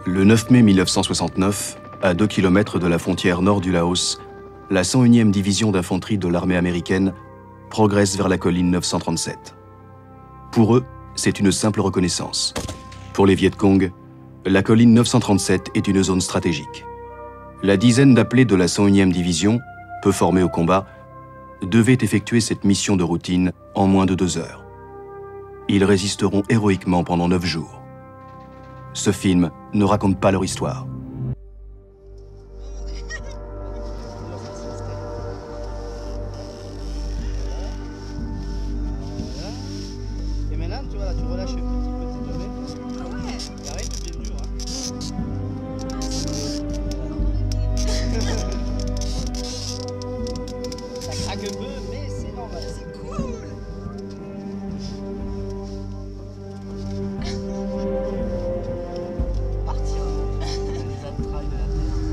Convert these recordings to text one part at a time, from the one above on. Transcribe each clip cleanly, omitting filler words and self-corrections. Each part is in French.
Le 9 mai 1969, à 2 km de la frontière nord du Laos, la 101e division d'infanterie de l'armée américaine progresse vers la colline 937. Pour eux, c'est une simple reconnaissance. Pour les Viet Cong, la colline 937 est une zone stratégique. La dizaine d'appelés de la 101e division, peu formés au combat, devaient effectuer cette mission de routine en moins de 2 heures. Ils résisteront héroïquement pendant 9 jours. Ce film ne raconte pas leur histoire. Et maintenant, tu vois, là, tu relâches un petit peu tes deux mains. Ah ouais. Et arrête, bien dur, hein. Ça craque un peu, mais c'est normal. C'est cool. Partir les entrailles de la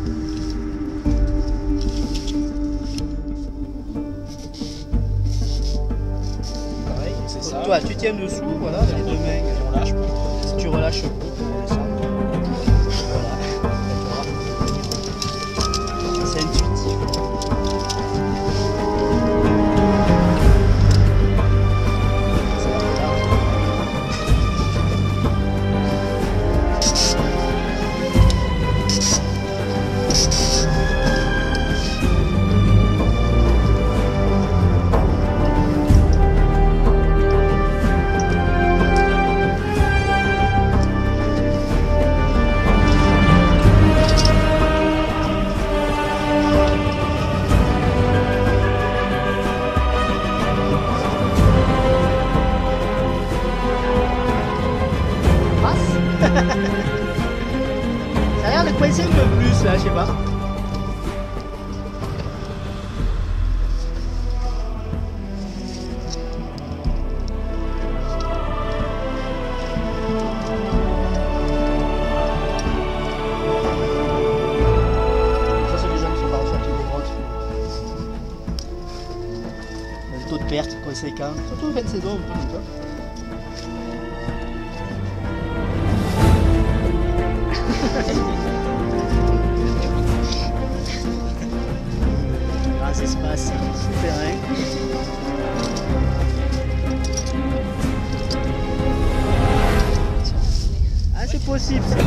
terre. Pareil, c'est ça. Toi, tu tiens dessous, voilà, avec les deux mains. Tu relâches, si tu relâches un peu, on descend. Voilà. C'est intuitif. Ça a l'air de coincer un peu plus là, je sais pas. Ça c'est des gens qui sont pas ressortis des grottes. Le taux de perte conséquent, surtout au fin de saison, tu vois. Grands espaces souterrains. Ah, c'est possible ça.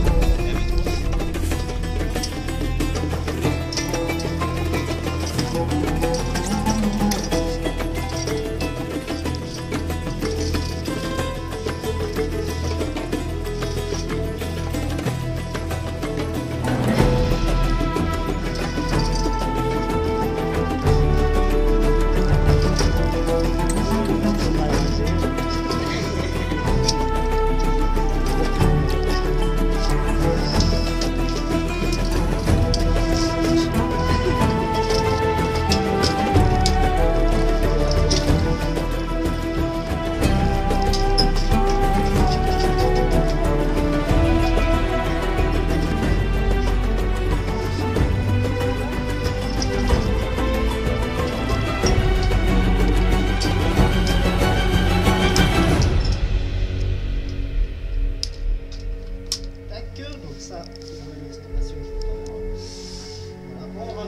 Donc ça, c'est une installation. Voilà, on rentre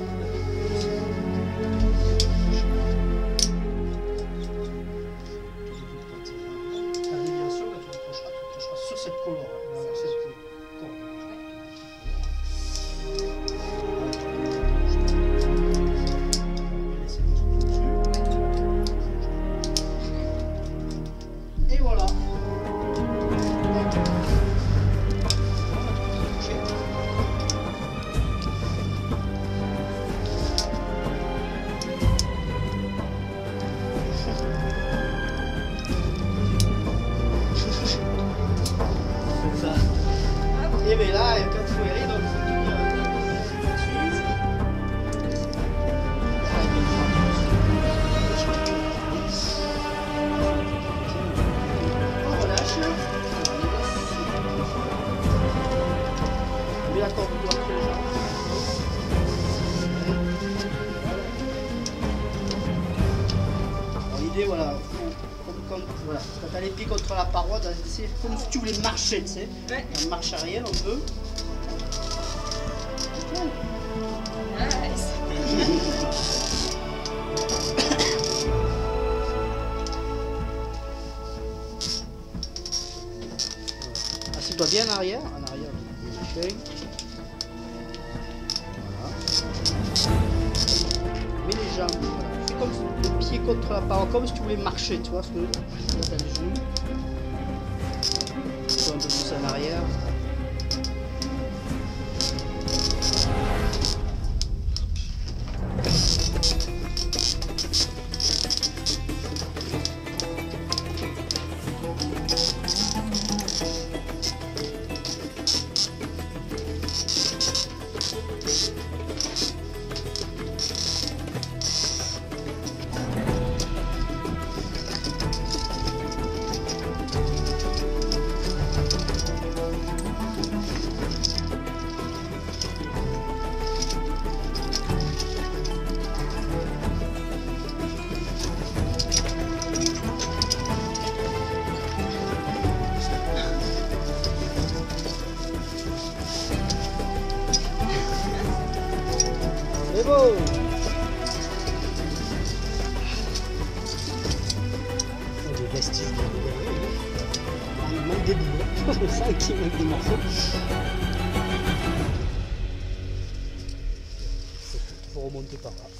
la déviation, là, tu accrocheras sur cette colonne. Et voilà. Et bien là, quand il faut errer, donc il faut tenir dessus. On relâche. On met la corde entre les jambes. L'idée, voilà, comme voilà, quand tu as les pieds contre la paroi, c'est comme si tu voulais marcher, tu sais, en marche arrière un peu. Pose-toi bien en arrière. En arrière, du machin. Voilà. Mets les jambes. Voilà. Fais comme le pied contre la paroi, comme si tu voulais marcher, tu vois ce que tu as le genou. Un peu plus en arrière. C'est beau! Des vestiges de il manque des bouts, je sens qu'il manque des morceaux. Il faut remonter par là.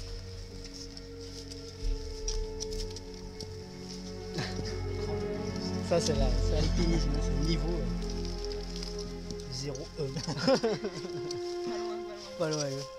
Ça c'est l'alpinisme, c'est le niveau 0-1. Pas loin.